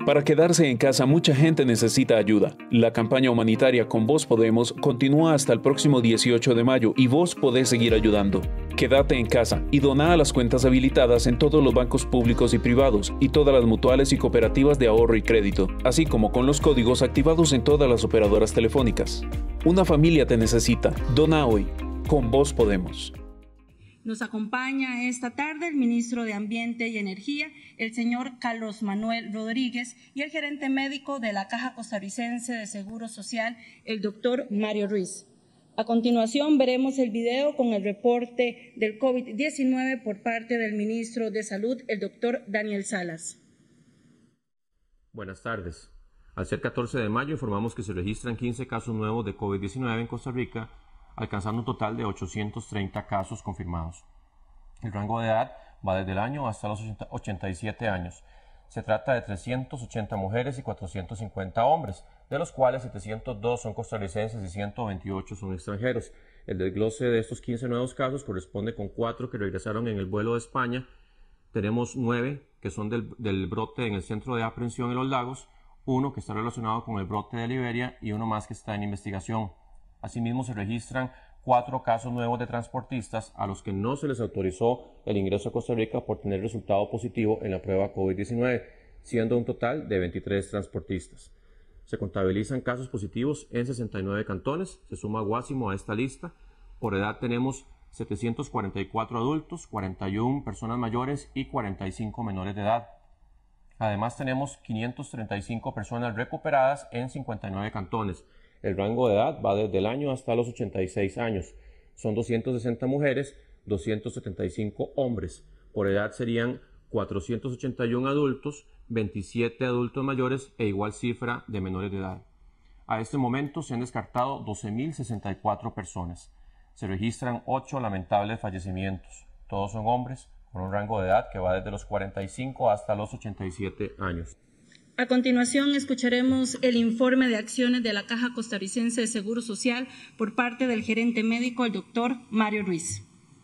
Para quedarse en casa, mucha gente necesita ayuda. La campaña humanitaria Con Vos Podemos continúa hasta el próximo 18 de mayo y vos podés seguir ayudando. Quédate en casa y dona a las cuentas habilitadas en todos los bancos públicos y privados y todas las mutuales y cooperativas de ahorro y crédito, así como con los códigos activados en todas las operadoras telefónicas. Una familia te necesita. Dona hoy. Con Vos Podemos. Nos acompaña esta tarde el ministro de Ambiente y Energía, el señor Carlos Manuel Rodríguez, y el gerente médico de la Caja Costarricense de Seguro Social, el doctor Mario Ruiz. A continuación veremos el video con el reporte del COVID-19 por parte del ministro de Salud, el doctor Daniel Salas. Buenas tardes. Al ser 14 de mayo informamos que se registran 15 casos nuevos de COVID-19 en Costa Rica, alcanzando un total de 830 casos confirmados. El rango de edad va desde el año hasta los 87 años. Se trata de 380 mujeres y 450 hombres, de los cuales 702 son costarricenses y 128 son extranjeros. El desglose de estos 15 nuevos casos corresponde con 4 que regresaron en el vuelo de España. Tenemos 9 que son del brote en el centro de aprehensión en Los Lagos, 1 que está relacionado con el brote de Liberia y 1 más que está en investigación. Asimismo, se registran 4 casos nuevos de transportistas a los que no se les autorizó el ingreso a Costa Rica por tener resultado positivo en la prueba COVID-19, siendo un total de 23 transportistas. Se contabilizan casos positivos en 69 cantones, se suma Guásimo a esta lista. Por edad tenemos 744 adultos, 41 personas mayores y 45 menores de edad. Además tenemos 535 personas recuperadas en 59 cantones. El rango de edad va desde el año hasta los 86 años. Son 260 mujeres, 275 hombres. Por edad serían 481 adultos, 27 adultos mayores e igual cifra de menores de edad. A este momento se han descartado 12.064 personas. Se registran 8 lamentables fallecimientos. Todos son hombres con un rango de edad que va desde los 45 hasta los 87 años. A continuación, escucharemos el informe de acciones de la Caja Costarricense de Seguro Social por parte del gerente médico, el doctor Mario Ruiz.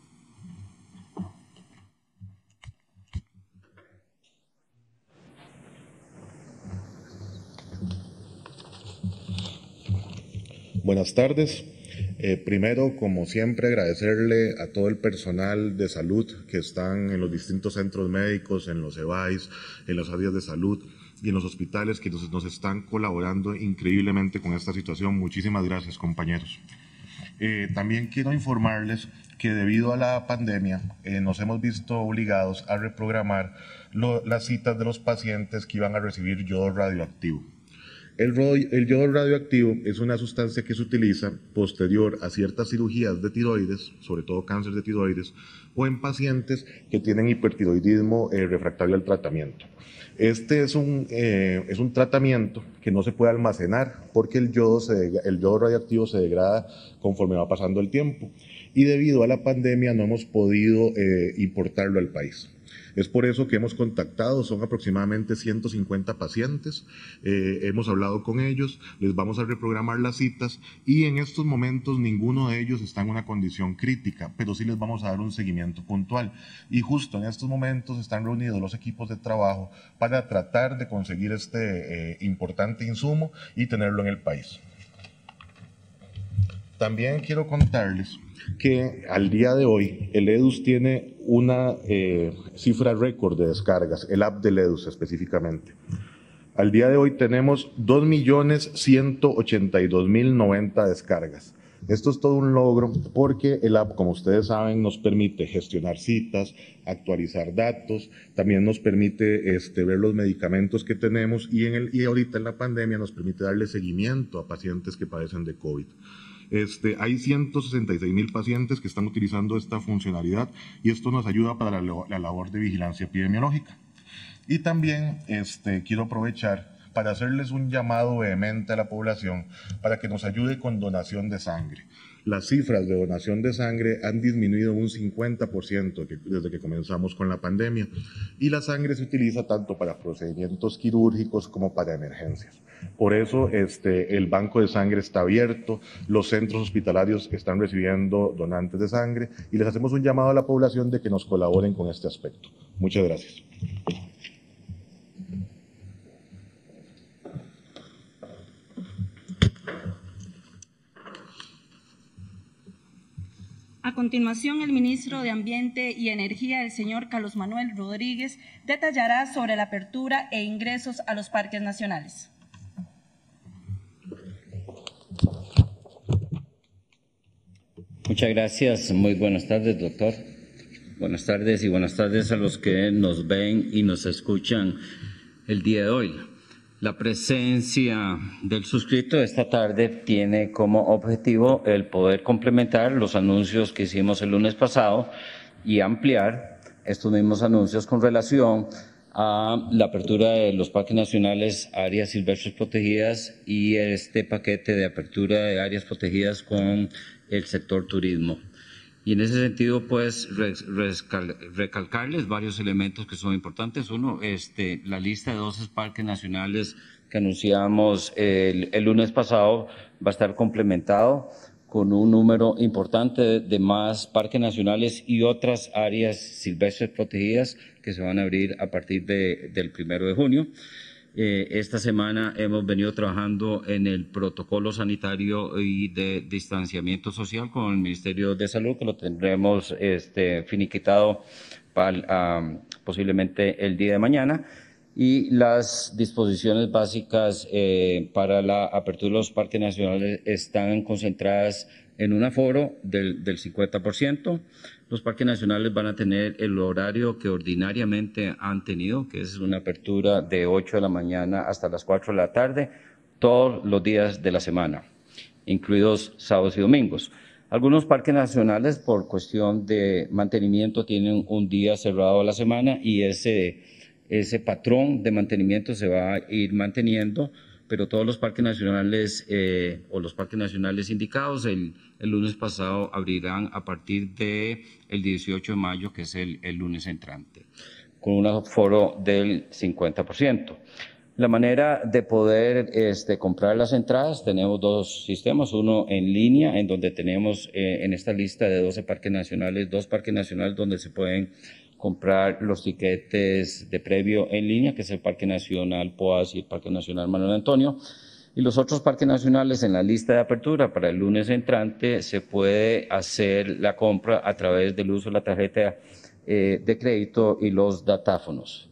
Buenas tardes. Primero, como siempre, agradecerle a todo el personal de salud que están en los distintos centros médicos, en los EBAIS, en las áreas de salud y en los hospitales que nos están colaborando increíblemente con esta situación. Muchísimas gracias, compañeros. También quiero informarles que debido a la pandemia nos hemos visto obligados a reprogramar las citas de los pacientes que iban a recibir yodo radioactivo. El yodo radioactivo es una sustancia que se utiliza posterior a ciertas cirugías de tiroides, sobre todo cáncer de tiroides, o en pacientes que tienen hipertiroidismo refractario al tratamiento. Este es un tratamiento que no se puede almacenar porque el yodo radioactivo se degrada conforme va pasando el tiempo y debido a la pandemia no hemos podido importarlo al país. Es por eso que hemos contactado, son aproximadamente 150 pacientes, hemos hablado con ellos, les vamos a reprogramar las citas y en estos momentos ninguno de ellos está en una condición crítica, pero sí les vamos a dar un seguimiento puntual. Y justo en estos momentos están reunidos los equipos de trabajo para tratar de conseguir este importante insumo y tenerlo en el país. También quiero contarles que al día de hoy el EDUS tiene una cifra récord de descargas, el app del EDUS específicamente. Al día de hoy tenemos 2.182.090 descargas. Esto es todo un logro porque el app, como ustedes saben, nos permite gestionar citas, actualizar datos, también nos permite ver los medicamentos que tenemos y ahorita en la pandemia nos permite darle seguimiento a pacientes que padecen de COVID. Hay 166.000 pacientes que están utilizando esta funcionalidad y esto nos ayuda para la labor de vigilancia epidemiológica. Y también quiero aprovechar para hacerles un llamado vehemente a la población para que nos ayude con donación de sangre. Las cifras de donación de sangre han disminuido un 50% desde que comenzamos con la pandemia y la sangre se utiliza tanto para procedimientos quirúrgicos como para emergencias. Por eso el banco de sangre está abierto, los centros hospitalarios están recibiendo donantes de sangre y les hacemos un llamado a la población de que nos colaboren con este aspecto. Muchas gracias. A continuación, el ministro de Ambiente y Energía, el señor Carlos Manuel Rodríguez, detallará sobre la apertura e ingresos a los parques nacionales. Muchas gracias. Muy buenas tardes, doctor. Buenas tardes y buenas tardes a los que nos ven y nos escuchan el día de hoy. La presencia del suscrito esta tarde tiene como objetivo el poder complementar los anuncios que hicimos el lunes pasado y ampliar estos mismos anuncios con relación a la apertura de los parques nacionales, áreas silvestres protegidas y este paquete de apertura de áreas protegidas con el sector turismo. Y en ese sentido, pues, recalcarles varios elementos que son importantes. Uno, la lista de 12 parques nacionales que anunciamos el lunes pasado va a estar complementado con un número importante de más parques nacionales y otras áreas silvestres protegidas que se van a abrir a partir del 1 de junio. Esta semana hemos venido trabajando en el protocolo sanitario y de distanciamiento social con el Ministerio de Salud, que lo tendremos finiquitado posiblemente el día de mañana. Y las disposiciones básicas para la apertura de los parques nacionales están concentradas en un aforo del 50%. Los parques nacionales van a tener el horario que ordinariamente han tenido, que es una apertura de 8 de la mañana hasta las 4 de la tarde, todos los días de la semana, incluidos sábados y domingos. Algunos parques nacionales, por cuestión de mantenimiento, tienen un día cerrado a la semana y ese patrón de mantenimiento se va a ir manteniendo, pero todos los parques nacionales o los parques nacionales indicados el lunes pasado abrirán a partir del 18 de mayo, que es el lunes entrante, con un aforo del 50%. La manera de poder comprar las entradas, tenemos dos sistemas, uno en línea, en donde tenemos en esta lista de 12 parques nacionales, 2 parques nacionales donde se pueden comprar los tiquetes de previo en línea, que es el Parque Nacional Poás y el Parque Nacional Manuel Antonio. Y los otros parques nacionales en la lista de apertura para el lunes entrante se puede hacer la compra a través del uso de la tarjeta de crédito y los datáfonos.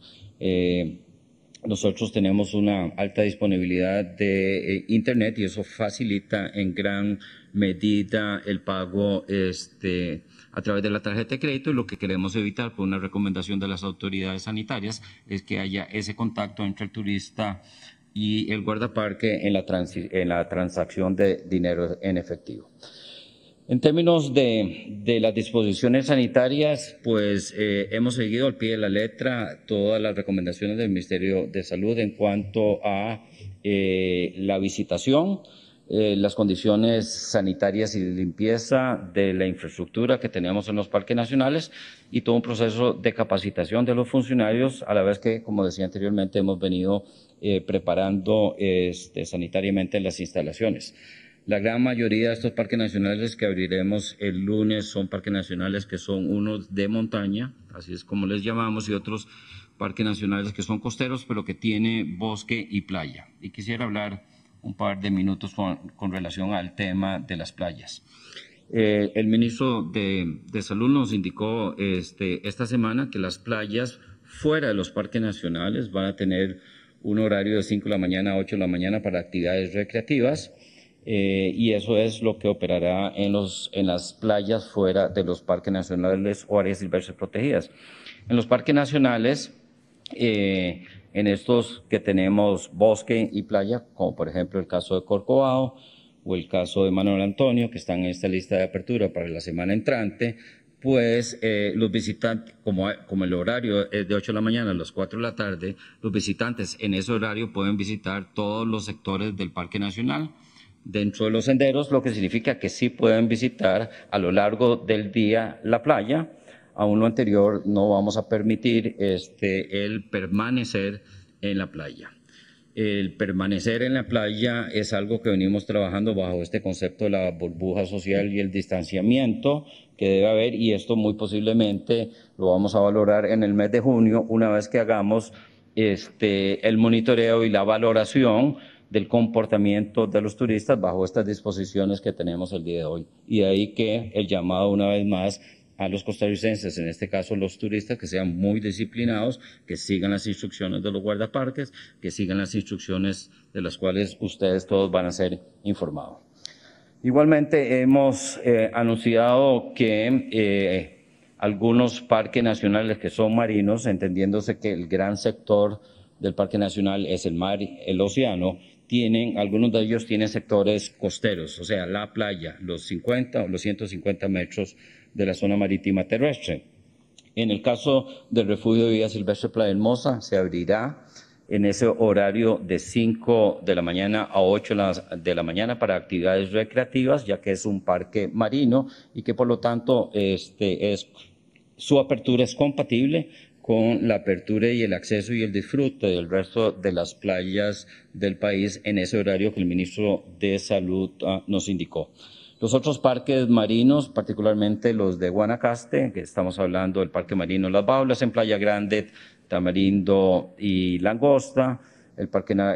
Nosotros tenemos una alta disponibilidad de Internet y eso facilita en gran medida el pago a través de la tarjeta de crédito, y lo que queremos evitar por una recomendación de las autoridades sanitarias es que haya ese contacto entre el turista y el guardaparque en la transacción de dinero en efectivo. En términos de las disposiciones sanitarias, pues hemos seguido al pie de la letra todas las recomendaciones del Ministerio de Salud en cuanto a la visitación, las condiciones sanitarias y de limpieza de la infraestructura que tenemos en los parques nacionales y todo un proceso de capacitación de los funcionarios, a la vez que, como decía anteriormente, hemos venido preparando sanitariamente las instalaciones. La gran mayoría de estos parques nacionales que abriremos el lunes son parques nacionales que son unos de montaña, así es como les llamamos, y otros parques nacionales que son costeros, pero que tienen bosque y playa. Y quisiera hablar un par de minutos con relación al tema de las playas. El ministro de Salud nos indicó esta semana que las playas fuera de los parques nacionales van a tener un horario de 5 de la mañana a 8 de la mañana para actividades recreativas, y eso es lo que operará en las playas fuera de los parques nacionales o áreas silvestres protegidas. En los parques nacionales, en estos que tenemos bosque y playa, como por ejemplo el caso de Corcovado o el caso de Manuel Antonio, que están en esta lista de apertura para la semana entrante, pues los visitantes, como el horario es de 8 de la mañana a las 4 de la tarde, los visitantes en ese horario pueden visitar todos los sectores del Parque Nacional dentro de los senderos, lo que significa que sí pueden visitar a lo largo del día la playa. Aún lo anterior no vamos a permitir el permanecer en la playa. El permanecer en la playa es algo que venimos trabajando bajo este concepto de la burbuja social y el distanciamiento que debe haber, y esto muy posiblemente lo vamos a valorar en el mes de junio, una vez que hagamos el monitoreo y la valoración del comportamiento de los turistas bajo estas disposiciones que tenemos el día de hoy. Y de ahí que el llamado una vez más a los costarricenses, en este caso los turistas, que sean muy disciplinados, que sigan las instrucciones de los guardaparques, que sigan las instrucciones de las cuales ustedes todos van a ser informados. Igualmente hemos anunciado que algunos parques nacionales que son marinos, entendiéndose que el gran sector del Parque Nacional es el mar, el océano, algunos de ellos tienen sectores costeros, o sea, la playa, los 50 o los 150 metros de la zona marítima terrestre. En el caso del Refugio de Vida Silvestre Playa Hermosa, se abrirá en ese horario de 5 de la mañana a 8 de la mañana para actividades recreativas, ya que es un parque marino y que por lo tanto su apertura es compatible con la apertura y el acceso y el disfrute del resto de las playas del país en ese horario que el ministro de Salud nos indicó. Los otros parques marinos, particularmente los de Guanacaste, que estamos hablando del Parque Marino Las Baulas en Playa Grande, Tamarindo y Langosta, el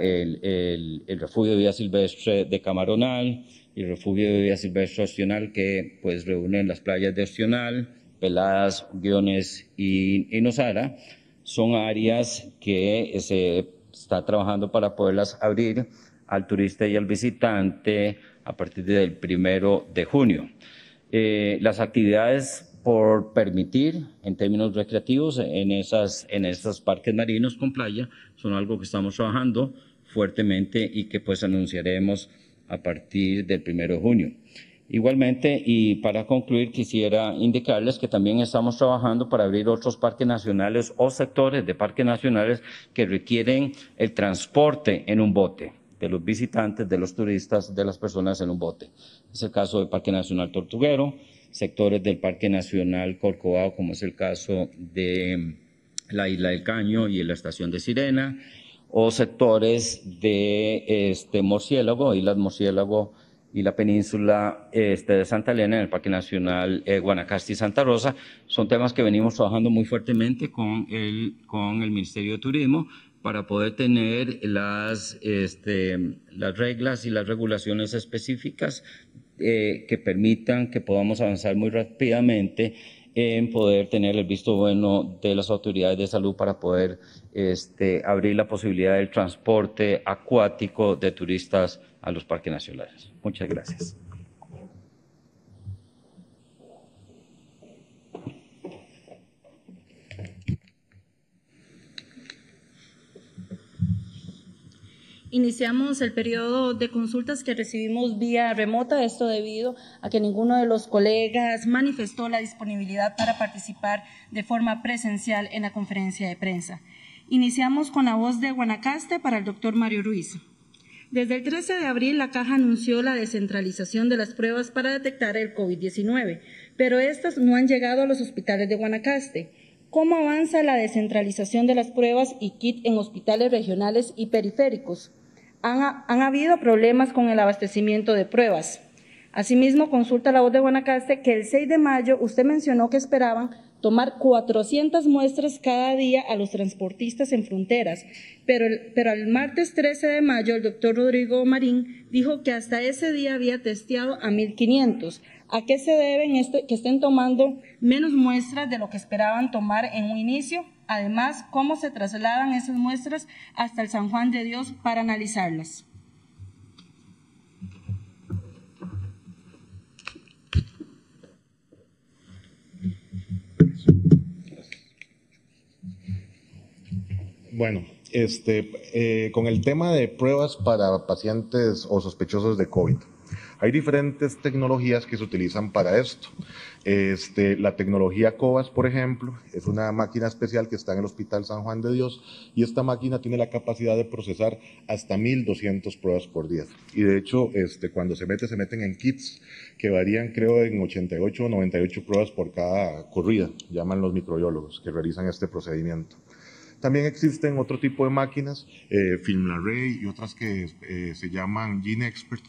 Refugio de Vida Silvestre de Camaronal y el Refugio de Vida Silvestre Ostional, que pues reúnen las playas de Ostional, Peladas, Guiones y Nosara, son áreas que se está trabajando para poderlas abrir al turista y al visitante a partir del 1 de junio. Las actividades por permitir en términos recreativos en esos parques marinos con playa son algo que estamos trabajando fuertemente y que pues anunciaremos a partir del 1 de junio. Igualmente, y para concluir, quisiera indicarles que también estamos trabajando para abrir otros parques nacionales o sectores de parques nacionales que requieren el transporte en un bote de los visitantes, de los turistas, de las personas en un bote. Es el caso del Parque Nacional Tortuguero, sectores del Parque Nacional Corcovado, como es el caso de la Isla del Caño y la Estación de Sirena, o sectores de Murciélago, Islas Murciélago y la península de Santa Elena en el Parque Nacional Guanacaste y Santa Rosa. Son temas que venimos trabajando muy fuertemente con el Ministerio de Turismo para poder tener las reglas y las regulaciones específicas que permitan que podamos avanzar muy rápidamente en poder tener el visto bueno de las autoridades de salud para poder abrir la posibilidad del transporte acuático de turistas a los parques nacionales. Muchas gracias. Iniciamos el periodo de consultas que recibimos vía remota, esto debido a que ninguno de los colegas manifestó la disponibilidad para participar de forma presencial en la conferencia de prensa. Iniciamos con la voz de Guanacaste para el doctor Mario Ruiz. Desde el 13 de abril, la Caja anunció la descentralización de las pruebas para detectar el COVID-19, pero estas no han llegado a los hospitales de Guanacaste. ¿Cómo avanza la descentralización de las pruebas y kit en hospitales regionales y periféricos? Han habido problemas con el abastecimiento de pruebas. Asimismo, consulta la voz de Guanacaste que el 6 de mayo usted mencionó que esperaban tomar 400 muestras cada día a los transportistas en fronteras, pero el martes 13 de mayo el doctor Rodrigo Marín dijo que hasta ese día había testeado a 1,500. ¿A qué se deben que estén tomando menos muestras de lo que esperaban tomar en un inicio? Además, ¿cómo se trasladan esas muestras hasta el San Juan de Dios para analizarlas? Bueno, con el tema de pruebas para pacientes o sospechosos de COVID, hay diferentes tecnologías que se utilizan para esto. La tecnología COVAS, por ejemplo, es una máquina especial que está en el Hospital San Juan de Dios y esta máquina tiene la capacidad de procesar hasta 1,200 pruebas por día. Y de hecho, cuando se meten en kits que varían, creo, en 88 o 98 pruebas por cada corrida, llaman los microbiólogos que realizan este procedimiento. También existen otro tipo de máquinas, FilmArray y otras que se llaman GeneXpert,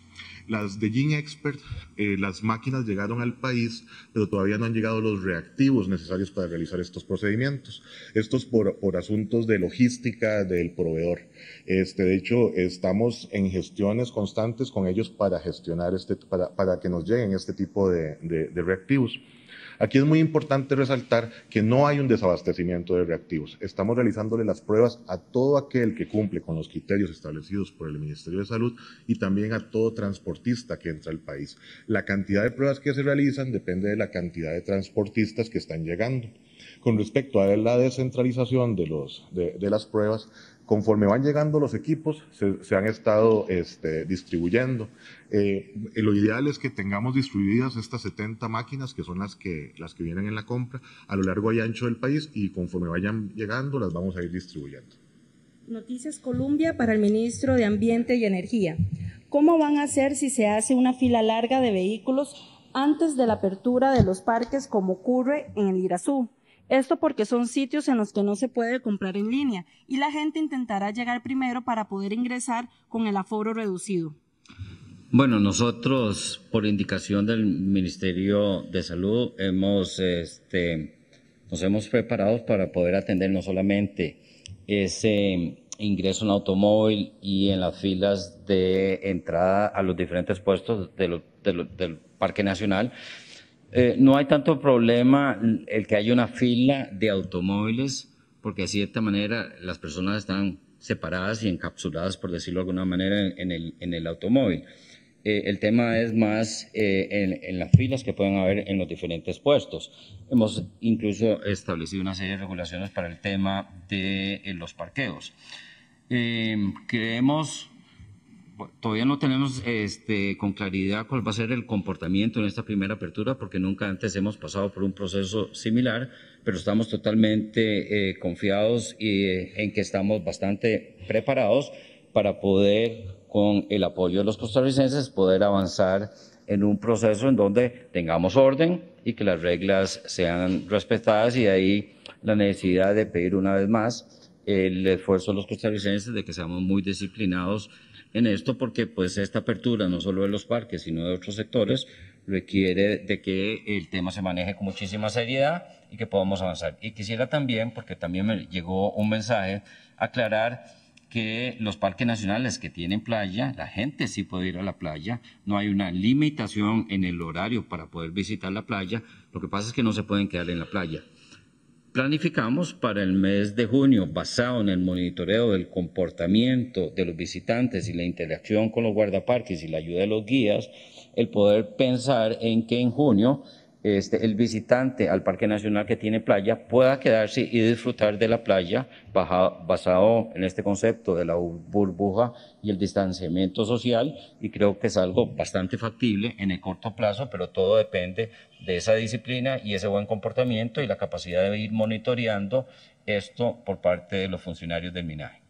Las de GeneXpert, las máquinas llegaron al país, pero todavía no han llegado los reactivos necesarios para realizar estos procedimientos. Estos por asuntos de logística del proveedor. De hecho, estamos en gestiones constantes con ellos para gestionar para que nos lleguen este tipo de reactivos. Aquí es muy importante resaltar que no hay un desabastecimiento de reactivos. Estamos realizándole las pruebas a todo aquel que cumple con los criterios establecidos por el Ministerio de Salud y también a todo transportista que entra al país. La cantidad de pruebas que se realizan depende de la cantidad de transportistas que están llegando. Con respecto a la descentralización de las pruebas, conforme van llegando los equipos, se han estado distribuyendo. Lo ideal es que tengamos distribuidas estas 70 máquinas, que son las que vienen en la compra, a lo largo y ancho del país, y conforme vayan llegando, las vamos a ir distribuyendo. Noticias Colombia para el ministro de Ambiente y Energía. ¿Cómo van a hacer si se hace una fila larga de vehículos antes de la apertura de los parques, como ocurre en el Irazú? Esto porque son sitios en los que no se puede comprar en línea y la gente intentará llegar primero para poder ingresar con el aforo reducido. Bueno, nosotros, por indicación del Ministerio de Salud, nos hemos preparado para poder atender no solamente ese ingreso en automóvil y en las filas de entrada a los diferentes puestos del Parque Nacional. No hay tanto problema el que haya una fila de automóviles, porque de cierta manera las personas están separadas y encapsuladas, por decirlo de alguna manera, en el automóvil. El tema es más en las filas que pueden haber en los diferentes puestos. Hemos incluso establecido una serie de regulaciones para el tema de los parqueos. Creemos... Todavía no tenemos con claridad cuál va a ser el comportamiento en esta primera apertura, porque nunca antes hemos pasado por un proceso similar, pero estamos totalmente confiados en que estamos bastante preparados para poder, con el apoyo de los costarricenses, poder avanzar en un proceso en donde tengamos orden y que las reglas sean respetadas, y de ahí la necesidad de pedir una vez más el esfuerzo de los costarricenses de que seamos muy disciplinados en esto, porque pues esta apertura no solo de los parques sino de otros sectores requiere de que el tema se maneje con muchísima seriedad y que podamos avanzar. Y quisiera también, porque también me llegó un mensaje, aclarar que los parques nacionales que tienen playa, la gente sí puede ir a la playa, no hay una limitación en el horario para poder visitar la playa, lo que pasa es que no se pueden quedar en la playa. Planificamos para el mes de junio, basado en el monitoreo del comportamiento de los visitantes y la interacción con los guardaparques y la ayuda de los guías, el poder pensar en que en junio el visitante al Parque Nacional que tiene playa pueda quedarse y disfrutar de la playa basado en este concepto de la burbuja y el distanciamiento social, y creo que es algo bastante factible en el corto plazo, pero todo depende de esa disciplina y ese buen comportamiento y la capacidad de ir monitoreando esto por parte de los funcionarios del MINAGE.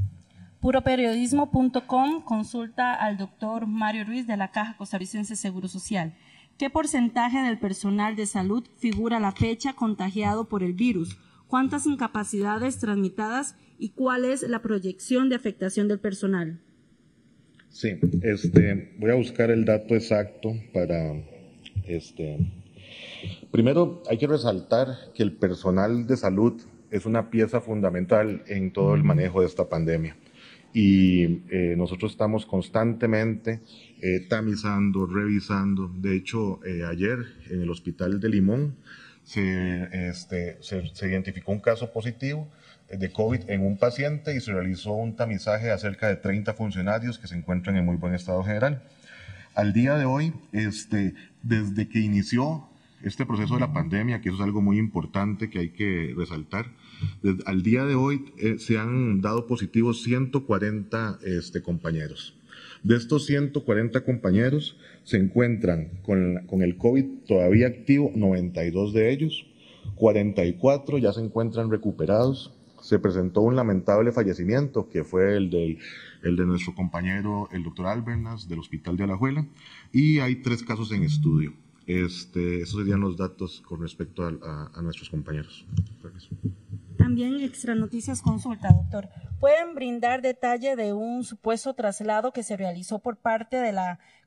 Puroperiodismo.com consulta al doctor Mario Ruiz de la Caja Costarricense de Seguro Social. ¿Qué porcentaje del personal de salud figura a la fecha contagiado por el virus? ¿Cuántas incapacidades tramitadas y cuál es la proyección de afectación del personal? Sí, voy a buscar el dato exacto para Primero, hay que resaltar que el personal de salud es una pieza fundamental en todo el manejo de esta pandemia. Y nosotros estamos constantemente tamizando, revisando. De hecho, ayer en el hospital de Limón se identificó un caso positivo de COVID en un paciente y se realizó un tamizaje a cerca de 30 funcionarios que se encuentran en muy buen estado general. Al día de hoy, desde que inició este proceso de la pandemia, que eso es algo muy importante que hay que resaltar, al día de hoy se han dado positivos 140 compañeros. De estos 140 compañeros se encuentran con el COVID todavía activo 92 de ellos, 44 ya se encuentran recuperados. Se presentó un lamentable fallecimiento que fue el de nuestro compañero, el doctor Albernas, del Hospital de Alajuela, y hay 3 casos en estudio. Esos serían los datos con respecto a nuestros compañeros. Gracias. También Extra Noticias consulta, doctor. ¿Pueden brindar detalle de un supuesto traslado que se realizó por parte de la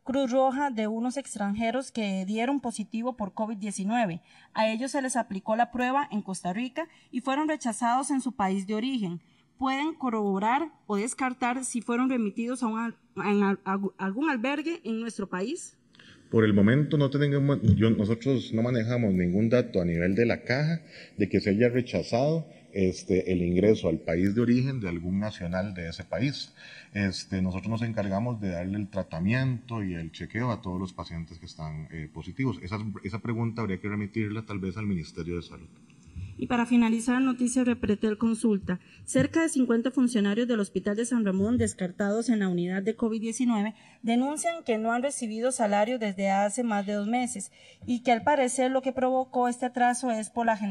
Cruz Roja de unos extranjeros que dieron positivo por COVID-19. A ellos se les aplicó la prueba en Costa Rica y fueron rechazados en su país de origen. ¿Pueden corroborar o descartar si fueron remitidos a algún albergue en nuestro país? Por el momento nosotros no manejamos ningún dato a nivel de la caja de que se haya rechazado el ingreso al país de origen de algún nacional de ese país. Nosotros nos encargamos de darle el tratamiento y el chequeo a todos los pacientes que están positivos. Esa pregunta habría que remitirla tal vez al Ministerio de Salud. Y para finalizar, Noticias Repretel consulta. Cerca de 50 funcionarios del Hospital de San Ramón descartados en la unidad de COVID-19 denuncian que no han recibido salario desde hace más de 2 meses y que al parecer lo que provocó este atraso es por la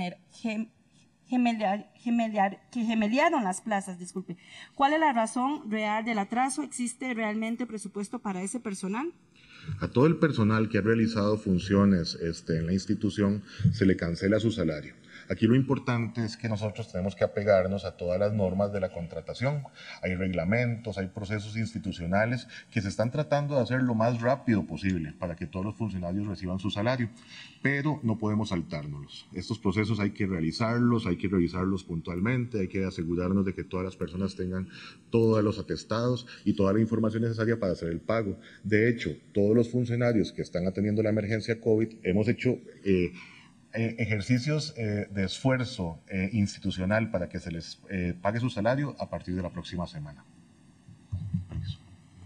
gemeliaron las plazas, disculpe. ¿Cuál es la razón real del atraso? ¿Existe realmente presupuesto para ese personal? A todo el personal que ha realizado funciones en la institución se le cancela su salario. Aquí lo importante es que nosotros tenemos que apegarnos a todas las normas de la contratación. Hay reglamentos, hay procesos institucionales que se están tratando de hacer lo más rápido posible para que todos los funcionarios reciban su salario, pero no podemos saltárnoslos. Estos procesos hay que revisarlos puntualmente, hay que asegurarnos de que todas las personas tengan todos los atestados y toda la información necesaria para hacer el pago. De hecho, todos los funcionarios que están atendiendo la emergencia COVID hemos hecho ejercicios de esfuerzo institucional para que se les pague su salario a partir de la próxima semana. Permiso.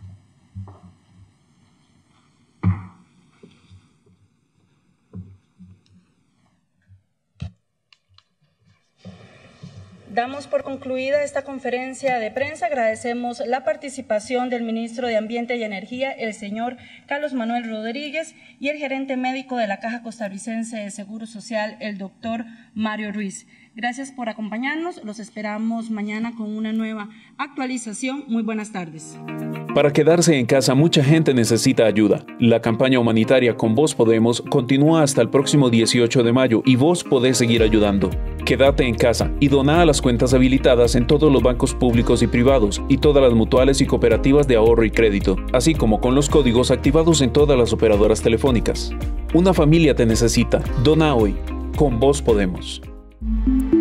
Damos por concluida esta conferencia de prensa. Agradecemos la participación del ministro de Ambiente y Energía, el señor Carlos Manuel Rodríguez, y el gerente médico de la Caja Costarricense de Seguro Social, el doctor Mario Ruiz. Gracias por acompañarnos. Los esperamos mañana con una nueva actualización. Muy buenas tardes. Para quedarse en casa, mucha gente necesita ayuda. La campaña humanitaria Con Vos Podemos continúa hasta el próximo 18 de mayo y vos podés seguir ayudando. Quédate en casa y dona a las cuentas habilitadas en todos los bancos públicos y privados y todas las mutuales y cooperativas de ahorro y crédito, así como con los códigos activados en todas las operadoras telefónicas. Una familia te necesita. Dona hoy. Con Vos Podemos.